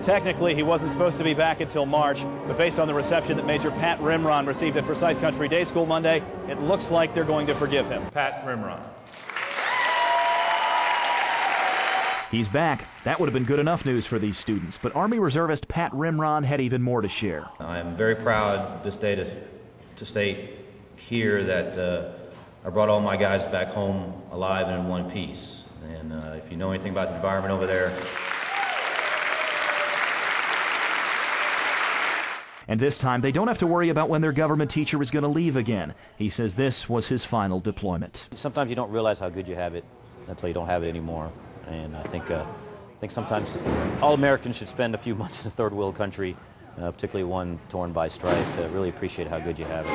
Technically, he wasn't supposed to be back until March, but based on the reception that Major Pat Rimron received at Forsyth Country Day School Monday, it looks like they're going to forgive him. Pat Rimron. He's back. That would have been good enough news for these students, but Army Reservist Pat Rimron had even more to share. I am very proud this day to state here that I brought all my guys back home alive and in one piece. And if you know anything about the environment over there. And this time, they don't have to worry about when their government teacher is going to leave again. He says this was his final deployment. Sometimes you don't realize how good you have it until you don't have it anymore. And I think sometimes all Americans should spend a few months in a third world country, particularly one torn by strife, to really appreciate how good you have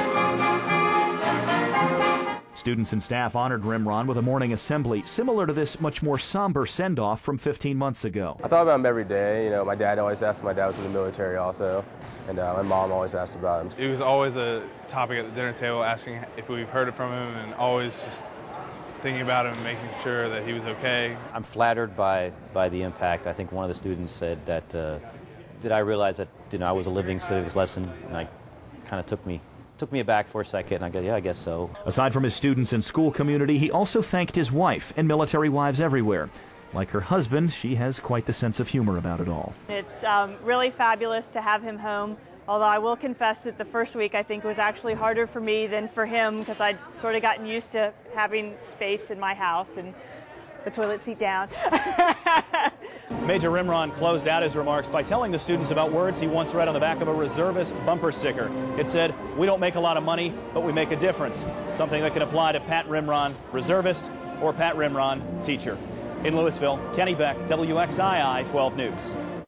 it. Students and staff honored Rimron with a morning assembly similar to this much more somber send-off from 15 months ago. I thought about him every day. You know, my dad always asked. My dad was in the military also, and my mom always asked about him. It was always a topic at the dinner table, asking if we've heard it from him, and always just thinking about him and making sure that he was okay. I'm flattered by the impact. I think one of the students said that, did I realize that I was a living civics lesson? And I kind of took me aback for a second, and I go, yeah, I guess so. Aside from his students and school community, he also thanked his wife and military wives everywhere. Like her husband, she has quite the sense of humor about it all. It's really fabulous to have him home, although I will confess that the first week I think was actually harder for me than for him because I'd sort of gotten used to having space in my house and the toilet seat down. Major Rimron closed out his remarks by telling the students about words he once read on the back of a reservist bumper sticker. It said, "We don't make a lot of money, but we make a difference." Something that can apply to Pat Rimron, reservist, or Pat Rimron, teacher. In Louisville, Kenny Beck, WXII 12 News.